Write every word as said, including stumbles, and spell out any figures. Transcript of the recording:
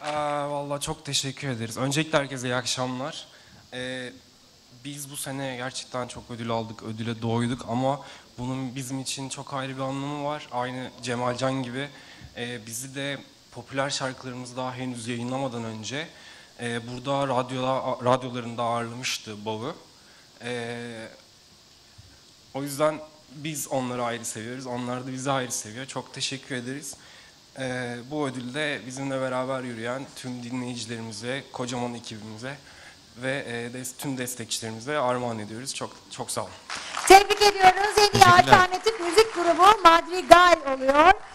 Aa, vallahi çok teşekkür ederiz. Öncelikle herkese iyi akşamlar. Ee, biz bu sene gerçekten çok ödül aldık, ödüle doyduk ama bunun bizim için çok ayrı bir anlamı var. Aynı Cemalcan gibi e, bizi de popüler şarkılarımızı daha henüz yayınlamadan önce e, burada radyoda, radyolarında ağırlamıştı Bav'ı. E, o yüzden biz onları ayrı seviyoruz, onlar da bizi ayrı seviyor. Çok teşekkür ederiz. Ee, bu ödülde bizimle beraber yürüyen tüm dinleyicilerimize, kocaman ekibimize ve e, des, tüm destekçilerimize armağan ediyoruz. Çok çok sağ olun. Tebrik ediyoruz. En iyi alternatif müzik grubu Madrigal oluyor.